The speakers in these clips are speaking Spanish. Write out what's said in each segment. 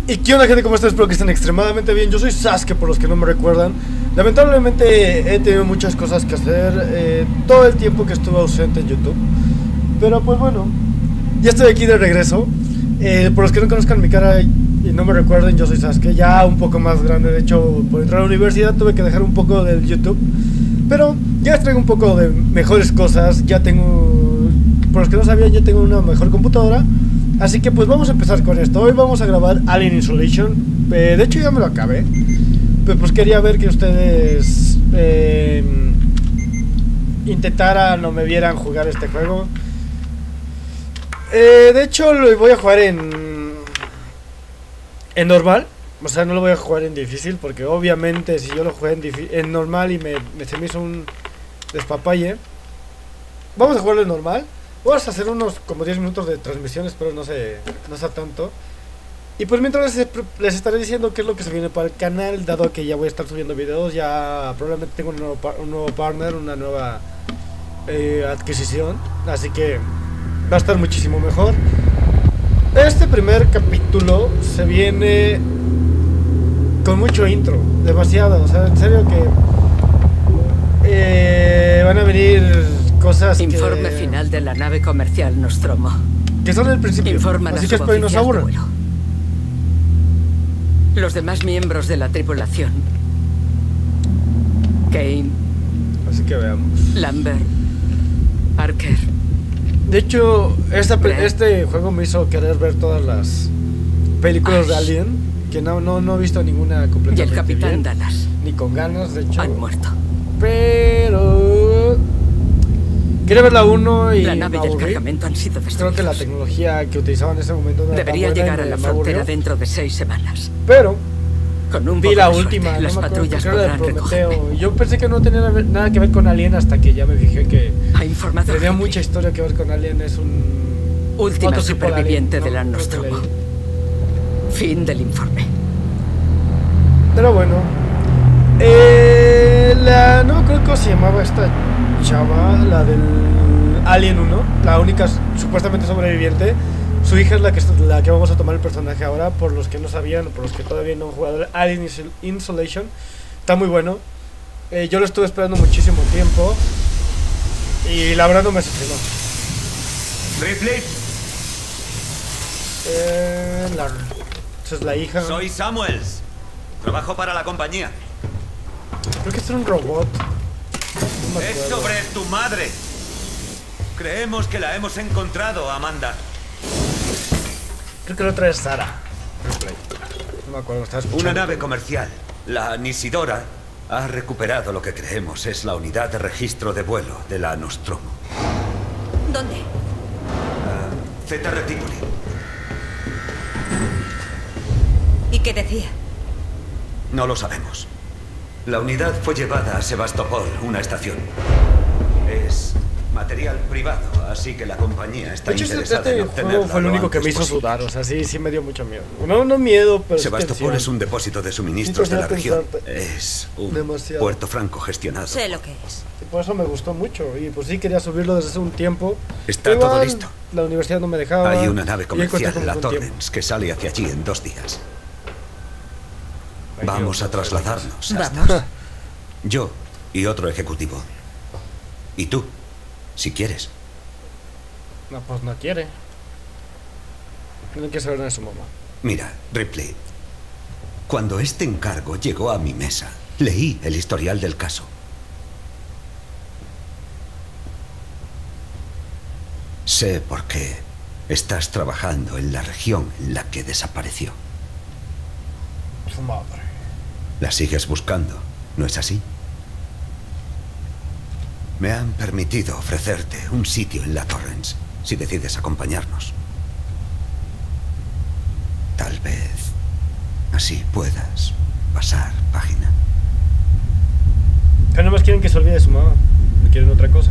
¿Y qué onda, gente? ¿Cómo están? Espero que estén extremadamente bien. Yo soy Sasuke, por los que no me recuerdan. Lamentablemente he tenido muchas cosas que hacer todo el tiempo que estuve ausente en YouTube. Pero pues bueno, ya estoy aquí de regreso. Por los que no conozcan mi cara y no me recuerden, yo soy Sasuke, ya un poco más grande. De hecho, por entrar a la universidad tuve que dejar un poco del YouTube. Pero ya les traigo un poco de mejores cosas. Ya tengo, por los que no sabían, ya tengo una mejor computadora. Así que pues vamos a empezar con esto. Hoy vamos a grabar Alien Isolation. De hecho ya me lo acabé. Pero pues quería ver que ustedes intentaran o me vieran jugar este juego. De hecho lo voy a jugar en normal. O sea, no lo voy a jugar en difícil, porque obviamente si yo lo jugué en normal y se me hizo un despapalle. Vamos a jugarlo en normal. Vamos a hacer unos como 10 minutos de transmisión, espero no sea tanto. Y pues mientras les estaré diciendo qué es lo que se viene para el canal, dado que ya voy a estar subiendo videos. Ya probablemente tengo un nuevo partner, una nueva adquisición, así que va a estar muchísimo mejor. Este primer capítulo se viene con mucho intro, demasiado, o sea, en serio que van a venir cosas. Informe final de la nave comercial Nostromo. Que son el principio. Informan así a que espero y no se aburran. Los demás miembros de la tripulación: Kane, así que veamos. Lambert, Parker. De hecho, este juego me hizo querer ver todas las películas de Alien, que no he visto ninguna completamente. Y el capitán bien, Dallas. ni con ganas, de hecho. Han muerto. Pero quería ver la 1 y la nave y el cargamento han sido destruidos. Creo que la tecnología que utilizaban en ese momento no debería llegar a la frontera dentro de 6 semanas. Pero con un vi la última, las patrullas podrán recogerme. Yo pensé que no tenía nada que ver con Alien hasta que ya me fijé que tenía mucha historia que ver con Alien. Es un última superviviente de la Nostromo. Fin del informe. Pero bueno, no creo que se llamaba esta chava, la del Alien 1, la única supuestamente sobreviviente. Su hija es la que vamos a tomar el personaje ahora. Por los que no sabían, por los que todavía no han jugado Alien Isolation, está muy bueno. Yo lo estuve esperando muchísimo tiempo y la verdad no me decepcionó. Ripley. Esa es la hija. Soy Samuels. Trabajo para la compañía. Creo que es un robot. No es sobre tu madre. Creemos que la hemos encontrado, Amanda. Creo que la otra es Sara. No me acuerdo, estaba escuchando. Una nave comercial, la Nisidora, ha recuperado lo que creemos es la unidad de registro de vuelo de la Nostromo. ¿Dónde? Zeta Reticuli. ¿Y qué decía? No lo sabemos. La unidad fue llevada a Sebastopol, una estación. Es material privado, así que la compañía está interesada en obtenerla. Fue el único que me hizo sudar, o sea, sí me dio mucho miedo. No miedo, pero Sebastopol es un depósito de suministros de la región. Es un puerto franco gestionado. Sé lo que es. Y por eso me gustó mucho, y pues sí quería subirlo desde hace un tiempo. Está todo listo. La universidad no me dejaba. Hay una nave comercial, la Torrens, que sale hacia allí en 2 días. Vamos a trasladarnos. Vamos. Yo y otro ejecutivo. Y tú, si quieres. No, pues no quiere. Tiene que saber de su mamá. Mira, Ripley. Cuando este encargo llegó a mi mesa, leí el historial del caso. Sé por qué estás trabajando en la región en la que desapareció. Su madre. La sigues buscando, ¿no es así? Me han permitido ofrecerte un sitio en la Torrens, si decides acompañarnos. Tal vez así puedas pasar página. Pero no más quieren que se olvide de su mamá. No quieren otra cosa.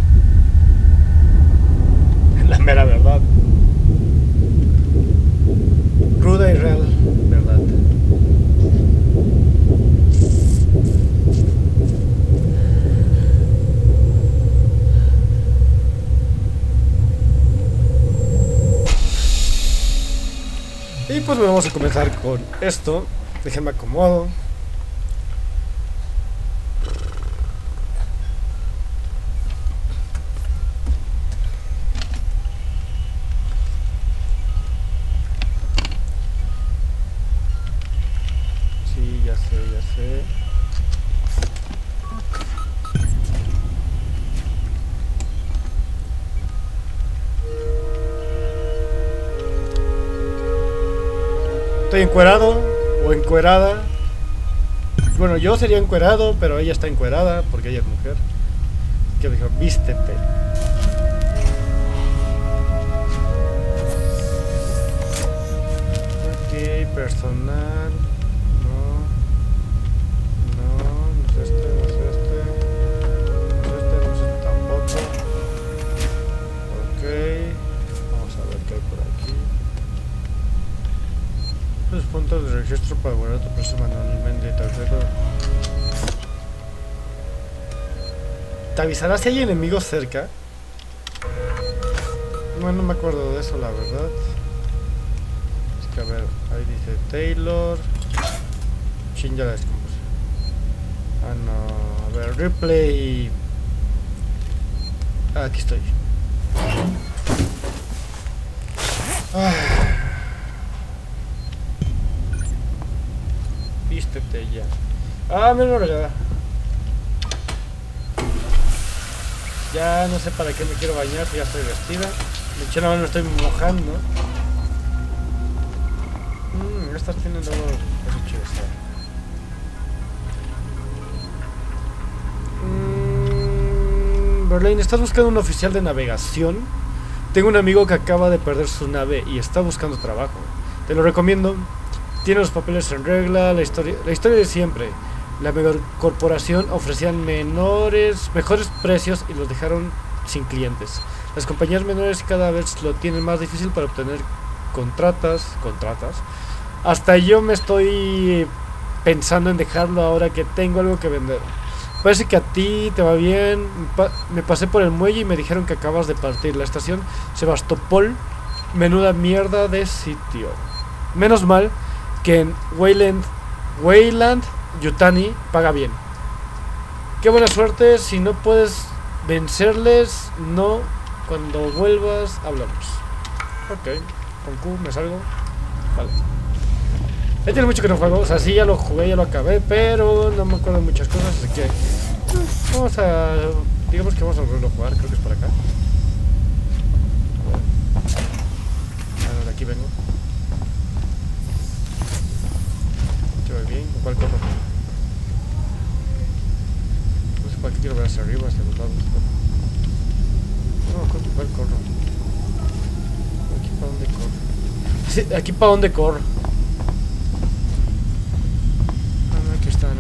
La mera verdad. Cruda y real verdad. pues vamos a comenzar con esto. Déjenme acomodo. Sí, ya sé. Estoy encuerado o encuerada. Bueno, yo sería encuerado, pero ella está encuerada porque ella es mujer. Que dijo, vístete. Ok, personal. No es este, no es este. No es este tampoco. Ok. Vamos a ver qué hay por aquí. Los puntos de registro para guardar tu precio manualmente. ¿Te avisará si hay enemigos cerca? Bueno, no me acuerdo de eso, la verdad. Es que a ver, ahí dice Taylor. Chin, ya la descompuse. Ah, no. A ver, replay. Ah, aquí estoy. Vístete ya. Ah, me lo regalé. Ya no sé para qué me quiero bañar, si ya estoy vestida. De hecho, nada más me estoy mojando. Estas tienen luego cosas chidas. Berlín, ¿estás buscando un oficial de navegación? Tengo un amigo que acaba de perder su nave y está buscando trabajo. Te lo recomiendo. Tiene los papeles en regla, la historia de siempre. La mejor corporación ofrecían mejores precios y los dejaron sin clientes. Las compañías menores cada vez lo tienen más difícil para obtener contratas. Hasta yo me estoy pensando en dejarlo ahora que tengo algo que vender. Parece que a ti te va bien. Me pasé por el muelle y me dijeron que acabas de partir. La estación Sebastopol, menuda mierda de sitio. Menos mal que en Weyland Yutani paga bien. Qué buena suerte. Si no puedes vencerles, no. Cuando vuelvas hablamos. Ok, con Q me salgo. Vale. Ya tiene mucho que no juego. O sea, sí, ya lo jugué, ya lo acabé, pero no me acuerdo de muchas cosas. Así que vamos a... digamos que vamos a volverlo a jugar. Creo que es por acá. A ver, de aquí vengo. Se ve bien. ¿Con cuál corro? No sé para qué quiero ver hacia arriba, hacia los lados. No, ¿con cuál corro? ¿Aquí para dónde corro? Sí, ¿aquí para dónde corro? Ah, no, aquí están.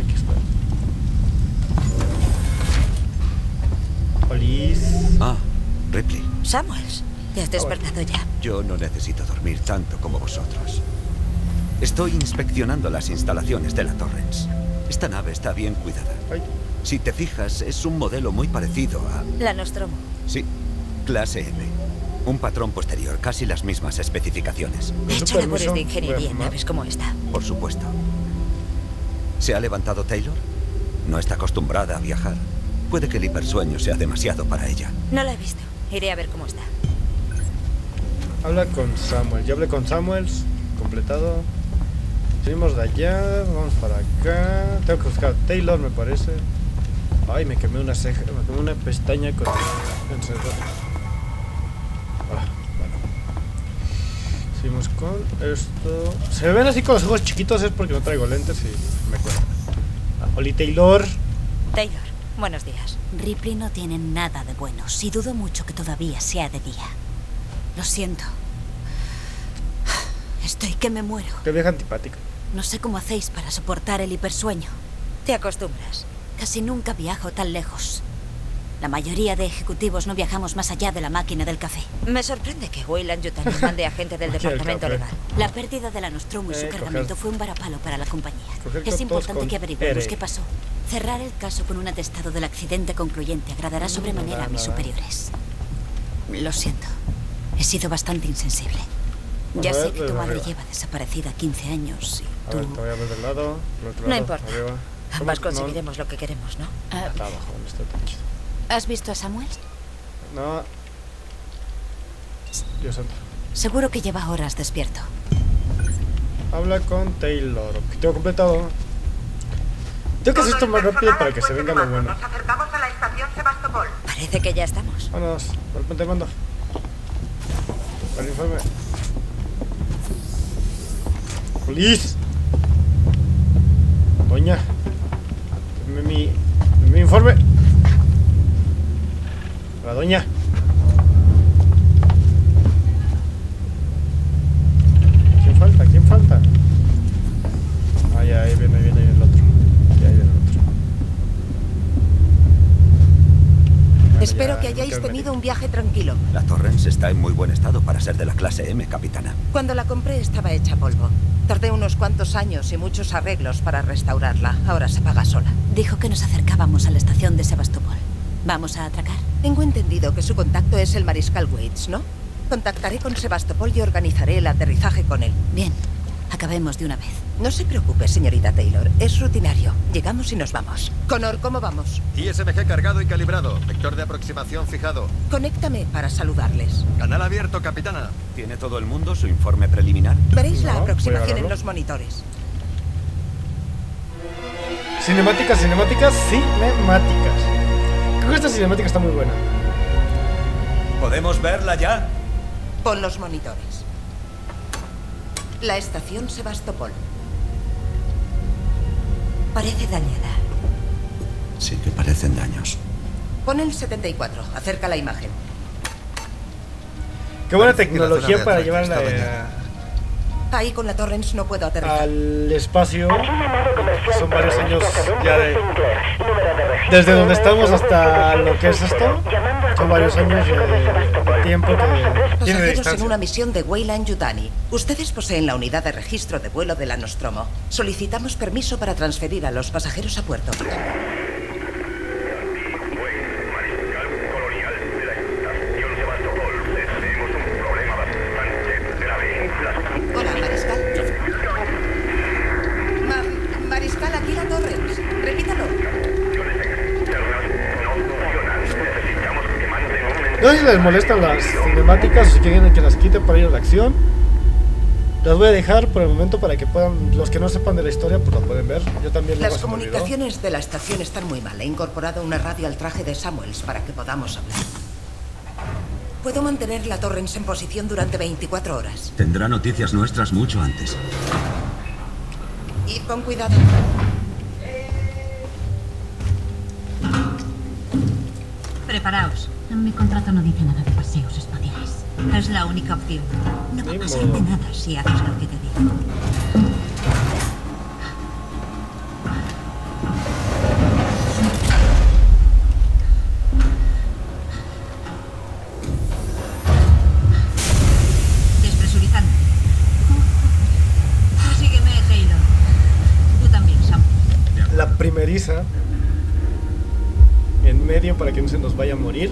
Olis. Ah, Ripley. Samuels, ¿te has despertado ya? Yo no necesito dormir tanto como vosotros. Estoy inspeccionando las instalaciones de la Torrens. Esta nave está bien cuidada. Ay. Si te fijas, es un modelo muy parecido a... La Nostromo. Sí, clase M. Un patrón posterior, casi las mismas especificaciones. He hecho labores de ingeniería en naves como esta. Por supuesto. ¿Se ha levantado Taylor? No está acostumbrada a viajar. Puede que el hipersueño sea demasiado para ella. No la he visto. Iré a ver cómo está. Habla con Samuel. Ya hablé con Samuels. Completado. Salimos de allá. Vamos para acá. Tengo que buscar a Taylor, me parece. Ay, me quemé una ceja. Me quemé una pestaña con el encendedor. Bueno. Seguimos con esto. Se me ven así con los ojos chiquitos. Es porque no traigo lentes y me cuesta. Oli, Taylor. Taylor, buenos días. Ripley no tiene nada de buenos y dudo mucho que todavía sea de día. Lo siento. Estoy que me muero. Qué vieja antipática. No sé cómo hacéis para soportar el hipersueño. Te acostumbras. Casi nunca viajo tan lejos. La mayoría de ejecutivos no viajamos más allá de la máquina del café. Me sorprende que Weyland Yutani mande a gente del departamento legal. La pérdida de la Nostromo y su cargamento fue un varapalo para la compañía. Es importante que averiguemos qué pasó. Cerrar el caso con un atestado del accidente concluyente agradará sobremanera a mis superiores. Lo siento. He sido bastante insensible. Ya sé que tu madre lleva desaparecida 15 años y tú... A ver, te voy a ver del lado, del otro No lado, importa. arriba. Ambas conseguiremos lo que queremos, ¿no? Está abajo, donde está el techo. ¿Has visto a Samuel? No. Dios santo. Seguro que lleva horas despierto. Habla con Taylor. Que tengo completado. Tengo que hacer esto más rápido para que se venga lo bueno. Nos acercamos a la estación Sebastopol. Parece que ya estamos. Vámonos, al puente de mando. Para el informe. ¡Police! Doña. Dame mi informe. La doña. ¿Quién falta? Ah, ya, ahí viene el otro. Ya, ahí viene el otro. Bueno, Espero ya, que hayáis no tenido un viaje tranquilo. La Torrens está en muy buen estado para ser de la clase M, capitana. Cuando la compré estaba hecha polvo. Tardé unos cuantos años y muchos arreglos para restaurarla. Ahora se paga sola. Dijo que nos acercábamos a la estación de Sebastopol. ¿Vamos a atracar? Tengo entendido que su contacto es el mariscal Waits, ¿no? Contactaré con Sebastopol y organizaré el aterrizaje con él. Bien, acabemos de una vez. No se preocupe, señorita Taylor. Es rutinario. Llegamos y nos vamos. Connor, ¿cómo vamos? ISMG cargado y calibrado. Vector de aproximación fijado. Conéctame para saludarles. Canal abierto, capitana. ¿Tiene todo el mundo su informe preliminar? Veréis la No, aproximación voy a en agarrarlo. los monitores. Cinemáticas. Creo que esta cinemática está muy buena. ¿Podemos verla ya? Pon los monitores. La estación Sebastopol. Parece dañada. Sí que parecen daños. Pon el 74. Acerca la imagen. Qué buena Parece que la tecnología zona de para atraque está llevarla Ahí con la Torrens no puedo aterrizar. al espacio. Son varios años ya de... Desde donde estamos hasta lo que es esto. Son varios años de tiempo que tiene de Pasajeros en distancia. una misión de Weyland Yutani. Ustedes poseen la unidad de registro de vuelo de la Nostromo. Solicitamos permiso para transferir a los pasajeros a puerto. Hola, Mariscal. Mariscal, aquí la Torrens. Repítalo. No sé si les molestan las cinemáticas o si quieren que las quite para ir a la acción. Las voy a dejar por el momento para que puedan, los que no sepan de la historia, pues lo pueden ver. Yo también Las luego se me olvidó. comunicaciones de la estación están muy mal. He incorporado una radio al traje de Samuels para que podamos hablar. Puedo mantener la Torrens en posición durante 24 horas. Tendrá noticias nuestras mucho antes. Id con cuidado. Preparaos. Mi contrato no dice nada de paseos espaciales. Es la única opción. No va a Ni pasarte modo. nada si haces lo que te digo. Despresurizando. Tú sígueme, Taylor. Tú también, Sam. La primeriza en medio para que no se nos vaya a morir.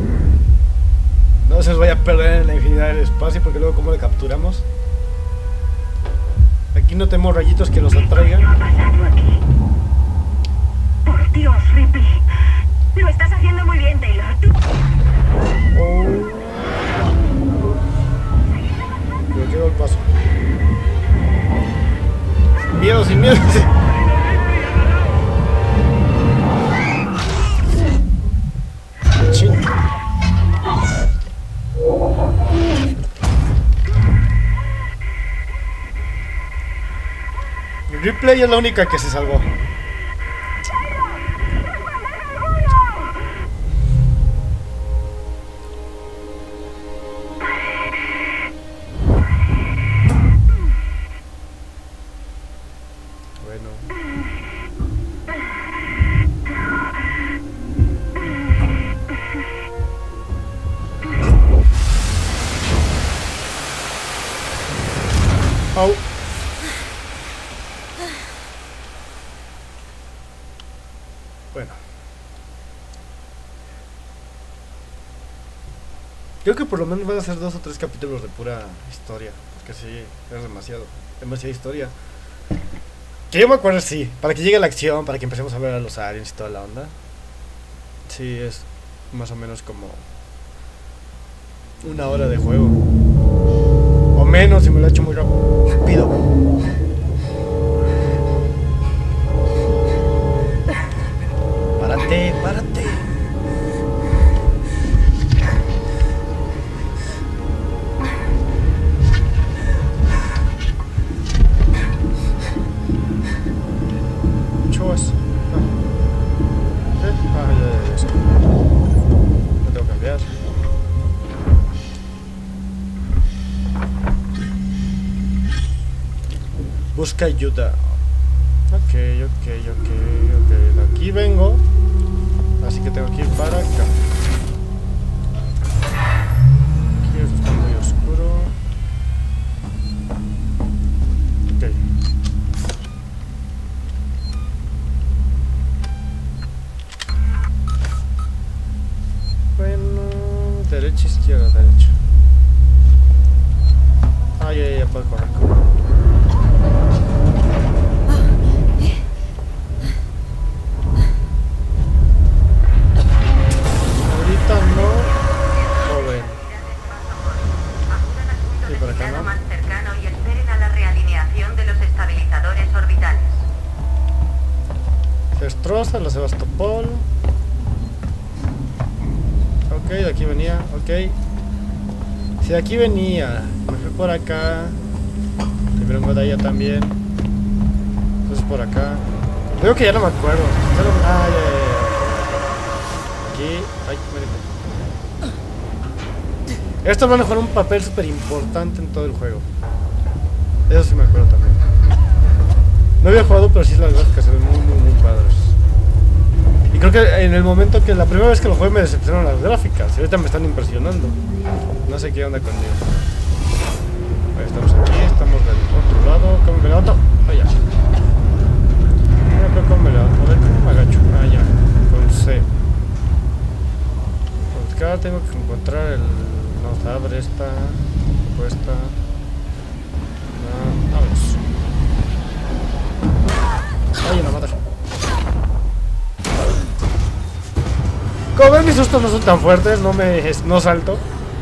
No se nos vaya a perder en la infinidad del espacio, porque luego cómo le capturamos. Aquí no tenemos rayitos que nos atraigan. Por Dios, Ripley. Lo estás haciendo muy bien, Taylor. Oh. Pero quedó el paso. Sin miedo, sin miedo. Chin. Ripley es la única que se salvó. Bueno. Au. Bueno. Creo que por lo menos van a ser 2 o 3 capítulos de pura historia. Porque sí, es demasiada historia. Que yo me acuerdo, sí, para que llegue la acción, para que empecemos a ver a los aliens y toda la onda. Sí, es más o menos como 1 hora de juego. O menos, si me lo he hecho muy rápido. Párate, párate. Chos. Ya. Lo tengo que cambiar. Busca ayuda. Ok. De aquí vengo. Así que tengo que ir para acá. Aquí está muy oscuro. Ok. Bueno, derecha, izquierda, derecha. Ah, ya puedo correr. Destroza la Sebastopol. Ok, de aquí venía, ok. Si de aquí venía, me fui por acá. Y vengo de allá también. Entonces por acá. Veo que ya no me acuerdo. Ah, ya. Aquí, ay, me estos van a jugar un papel súper importante en todo el juego. Eso sí me acuerdo también. No había jugado, pero sí las gráficas se ven muy padres. Y creo que en el momento que la primera vez que lo jugué me decepcionaron las gráficas. Y ahorita me están impresionando. No sé qué onda conmigo. Ahí estamos aquí, estamos del otro lado. ¿Cómo me levanto? Ah, ya. No creo cómo me levanto. A ver, ¿cómo me agacho? Ah, ya. Con C. Buscar, tengo que encontrar el... No, se abre esta. Cuesta. No, abre eso. Ay, no, matar. Como ven, mis sustos no son tan fuertes, no salto.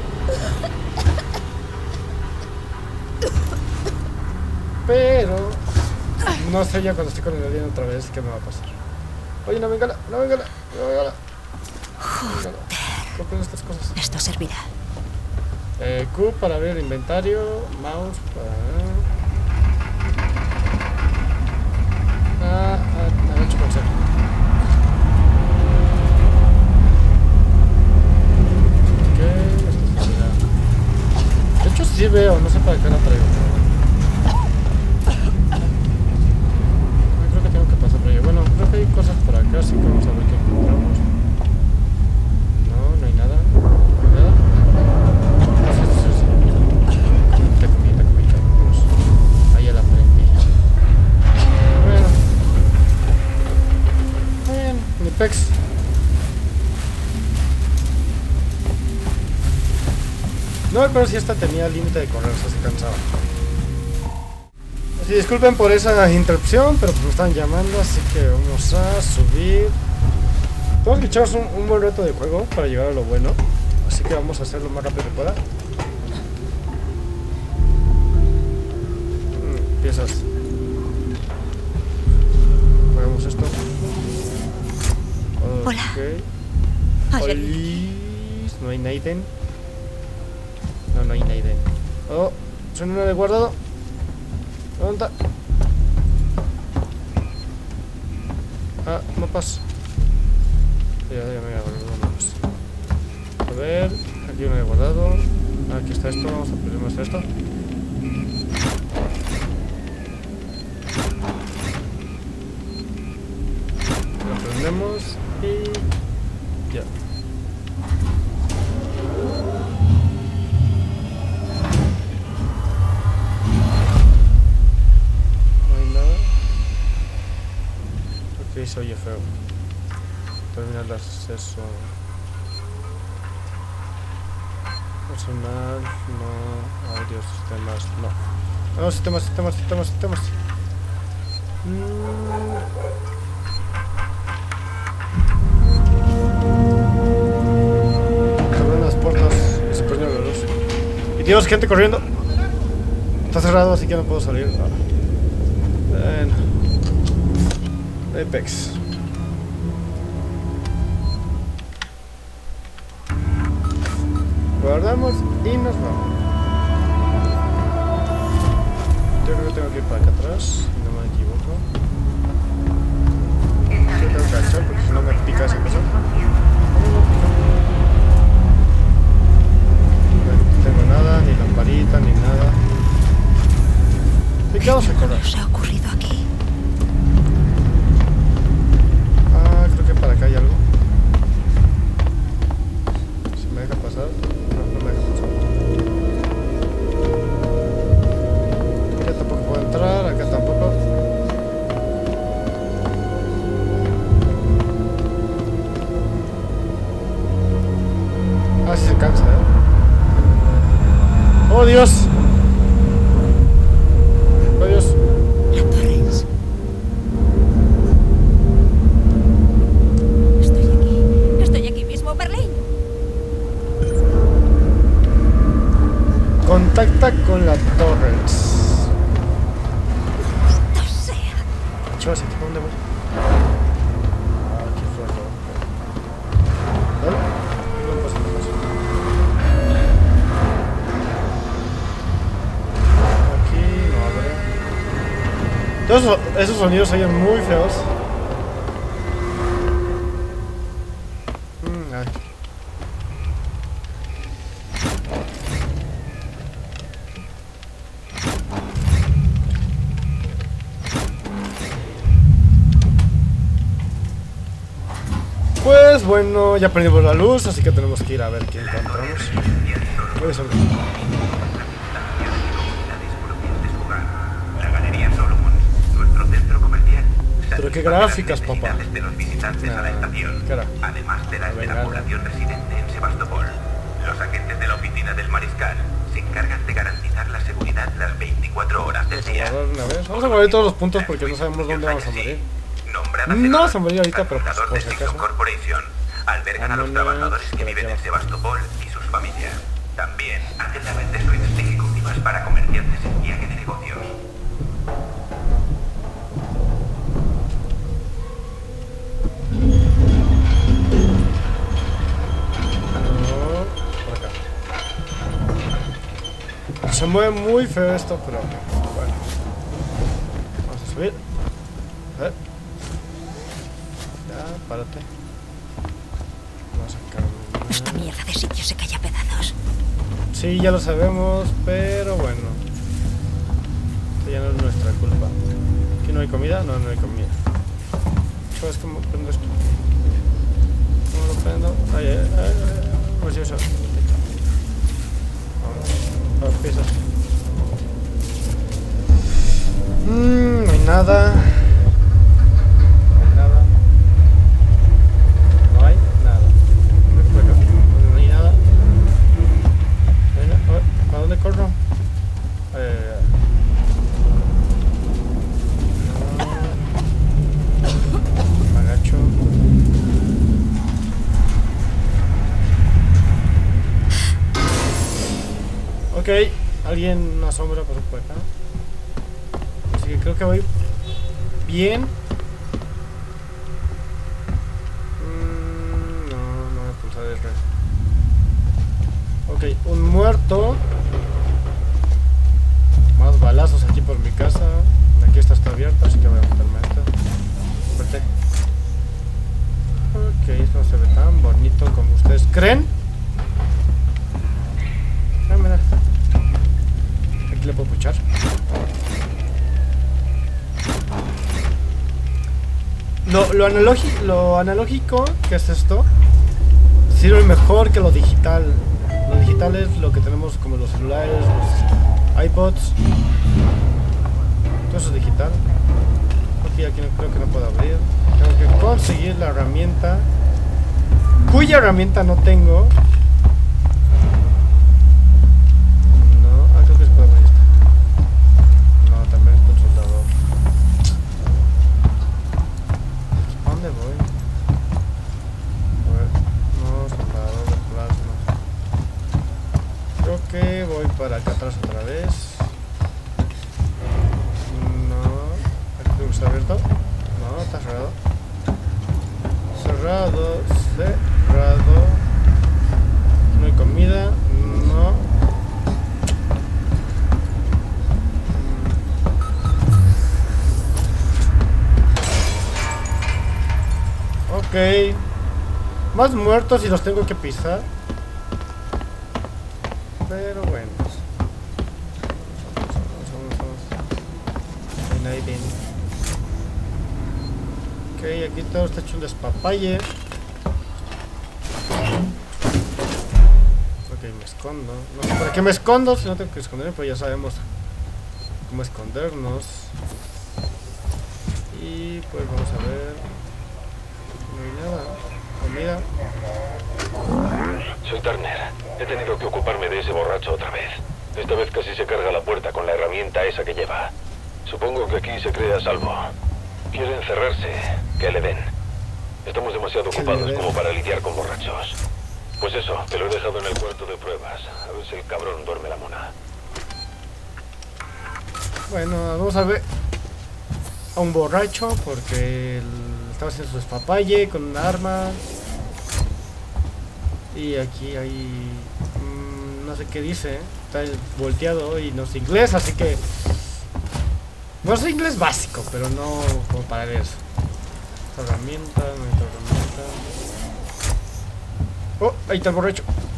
Pero no sé ya cuando estoy con el alien otra vez qué me va a pasar. Oye, no venga. Joder. Copian estas cosas. Esto servirá. Q para ver el inventario, mouse para... agacho con C. De hecho sí veo, no sé para qué la traigo. Creo que tengo que pasar por ahí. Bueno, creo que hay cosas por acá, así que vamos a ver qué encontramos. No hay nada. Ahí ya la aprendí. Bueno, mi pex. No me acuerdo si esta tenía límite de correr, o sea, se cansaba. Sí, disculpen por esa interrupción, pero pues me están llamando, así que vamos a subir. Tenemos que echarnos un buen reto de juego para llegar a lo bueno. Así que vamos a hacerlo lo más rápido que pueda. Piezas. Hagamos esto. Hola. Olis. No hay Naiden. No hay Naiden. Oh, son una de guardado. ¿Dónde está? Ah, mapas. Ya me voy a guardar mapas. A ver, aquí uno de guardado. Aquí está esto, vamos a poner esto. Lo prendemos y... ya. Se oye feo. Terminar el acceso. Personal, no. Audio, sistemas, no. No, sistemas. Se abren las puertas y se prende la luz. Y tenemos gente corriendo. Está cerrado, así que no puedo salir. Bueno. Apex. Guardamos y nos vamos. Yo creo que tengo que ir para acá atrás, si no me equivoco. Yo tengo que agachar porque si no me pica esa cosa. No tengo nada, ni lamparita, ni nada. ¿Y qué vamos a correr? ¿Qué os ha ocurrido aquí? Ah, creo que para acá hay algo. ¿Se me deja pasar? No me deja pasar. Ya tampoco puedo entrar, acá tampoco. Ah, sí se cansa, ¡Oh, Dios! ¡Oh, Dios! La Torrens. Estoy aquí mismo, Berlín. Contacta con la Torrens. ¡No sea! Chavos, ¿aquí para dónde voy? Ah, aquí fue todo. ¿Vale? No pasa nada. Aquí no abre. Todos esos sonidos se oyen muy feos. Ay. Pues bueno, ya prendimos la luz, así que tenemos que ir a ver qué encontramos. Puede ser. La Galería Solomon, nuestro centro comercial. Pero qué gráficas, papá. De los visitantes a la estación, además de las de la población residente en Sebastopol. Los agentes de la oficina del mariscal se encargan de garantizar la seguridad las 24 horas del día. Vamos a mover todos los puntos porque no sabemos dónde vamos a morir. No vamos a morir ahorita, pero pues, por si acaso. Albergan a los trabajadores que viven en Sebastopol y sus familias. También hacen la red de suites ejecutivas para comerciantes en viaje de negocios. Por acá. Se mueve muy feo esto, pero bueno. Vamos a subir. Ya, párate. Vamos a sacar. Esta mierda de sitio se cae a pedazos. Sí, ya lo sabemos, pero bueno. Esto ya no es nuestra culpa. ¿Aquí no hay comida? No, no hay comida. ¿Sabes cómo prendo esto? ¿Cómo lo prendo? Pues eso. Vamos, piezas. No hay nada. No hay nada. No hay nada. ¿Para dónde corro? Me agacho. Ok, alguien, una sombra pasó por acá. Así que creo que voy bien. No me pulsa de R. Ok, un muerto. Más balazos aquí por mi casa. Aquí esta está abierta, así que voy a meterme a esta. Fuerte. Ok, esto no se ve tan bonito como ustedes creen. Ah, mira. Aquí le puedo puchar. Lo analógico que es esto sirve mejor que lo digital. Lo digital es lo que tenemos como los celulares, los iPods. Todo eso es digital. Aquí no, creo que no puedo abrir. Tengo que conseguir la herramienta, cuya herramienta no tengo. abierto? No, está cerrado. Cerrado, cerrado. No hay comida, no. Ok. Más muertos y los tengo que pisar. Pero bueno. Ahí bien. Ok, aquí todo está hecho un despapalle. Ok, me escondo. No sé para qué me escondo si no tengo que esconderme, pero ya sabemos cómo escondernos. Y pues vamos a ver. No hay nada. Comida. Soy Turner. He tenido que ocuparme de ese borracho otra vez. Esta vez casi se carga la puerta con la herramienta esa que lleva. Supongo que aquí se cree a salvo. Quiere encerrarse. Que le den. Estamos demasiado ocupados como para lidiar con borrachos. Pues eso, te lo he dejado en el cuarto de pruebas. A ver si el cabrón duerme la mona. Bueno, vamos a ver a un borracho porque estaba haciendo su despapalle con una arma. Y aquí hay... no sé qué dice. Está volteado y no sé inglés, así que... no sé inglés básico, pero no como para ver eso. Esta herramienta, no hay otra herramienta. Oh, ahí está el borracho.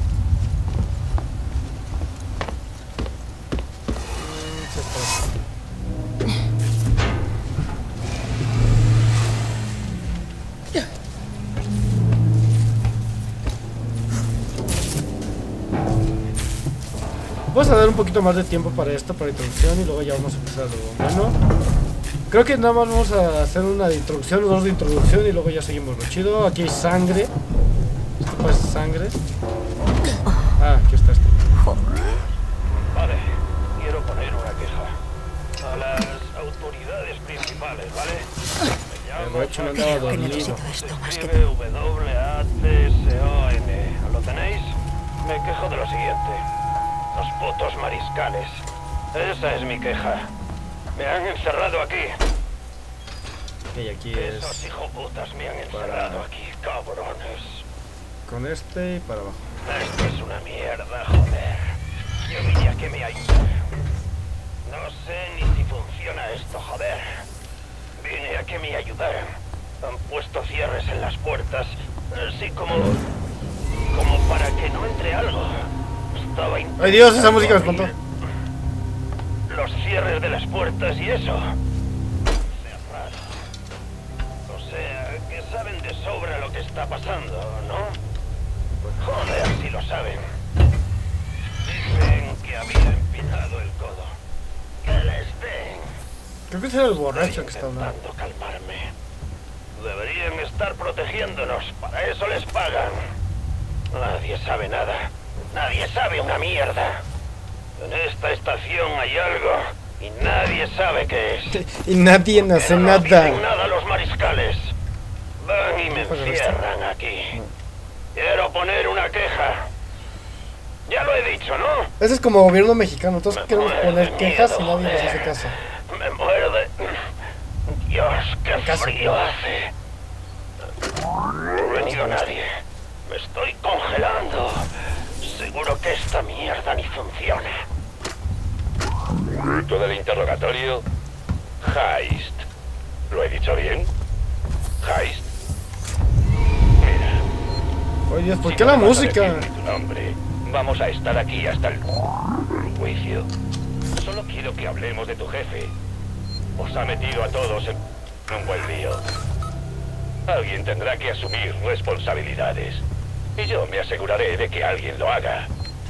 Vamos a dar un poquito más de tiempo para esto, para la introducción, y luego ya vamos a empezar algo bueno. Creo que nada más vamos a hacer una de introducción o dos de introducción y luego ya seguimos lo chido. Aquí hay sangre. Esto parece sangre. Ah, aquí está esto. Vale, quiero poner una queja a las autoridades principales, ¿vale? El borracho no andaba dormido. W-A-T-C-O-N. ¿Lo tenéis? Me quejo de lo siguiente. Los putos mariscales. Esa es mi queja. Me han encerrado aquí. Y aquí es... esos hijoputas me han encerrado aquí, cabrones. Con este y para abajo. Esto es una mierda, joder. Yo vine a que me ayuden. No sé ni si funciona esto, joder. Vine a que me ayudaran. Han puesto cierres en las puertas, así como para que no entre algo. ¡Ay Dios! Esa música me espantó. Los cierres de las puertas y eso. Cerrado. O sea, que saben de sobra lo que está pasando, ¿no? Joder, si lo saben. Dicen que había empinado el codo. Que les den. Creo que es el borracho que está hablando. Calmarme. Deberían estar protegiéndonos. Para eso les pagan. Nadie sabe nada. Nadie sabe una mierda. En esta estación hay algo y nadie sabe qué es. Y nadie hace nada. No dicen nada los mariscales. Van y me encierran aquí. Quiero poner una queja. Ya lo he dicho, ¿no? Eso es como gobierno mexicano. Todos queremos poner quejas y nadie nos hace caso. Me muerde. Dios, qué frío hace. No ha venido nadie. Me estoy congelando. Seguro que esta mierda ni funciona. Fruto del interrogatorio. Heist. ¿Lo he dicho bien? Heist. Mira. Oye, ¿por qué la música? Tu nombre. Vamos a estar aquí hasta el juicio. Solo quiero que hablemos de tu jefe. Os ha metido a todos en un buen lío. Alguien tendrá que asumir responsabilidades. Y yo me aseguraré de que alguien lo haga.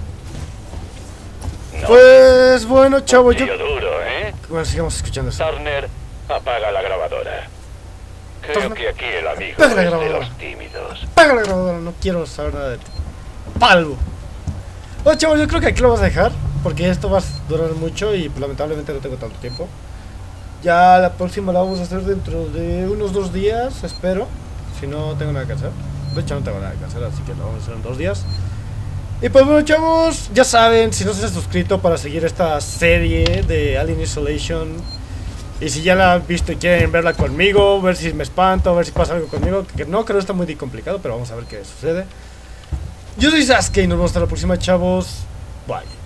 No. Pues bueno, chavo, yo... duro, ¿eh? Bueno, sigamos escuchando eso. Turner, apaga la grabadora. Creo que aquí el amigo es de los tímidos. Apaga la grabadora, no quiero saber nada de ti. Palvo. Bueno, chavos, yo creo que aquí lo vamos a dejar, porque esto va a durar mucho y lamentablemente no tengo tanto tiempo. Ya la próxima la vamos a hacer dentro de unos 2 días, espero. Si no tengo nada que hacer. De hecho no tengo nada que hacer, así que lo vamos a hacer en 2 días. Y pues bueno, chavos, ya saben, si no se han suscrito para seguir esta serie de Alien Isolation, Y si ya la han visto y quieren verla conmigo, ver si me espanto, ver si pasa algo conmigo, que no creo que está muy complicado, pero vamos a ver qué sucede. Yo soy Sasuke y nos vemos hasta la próxima, chavos. Bye.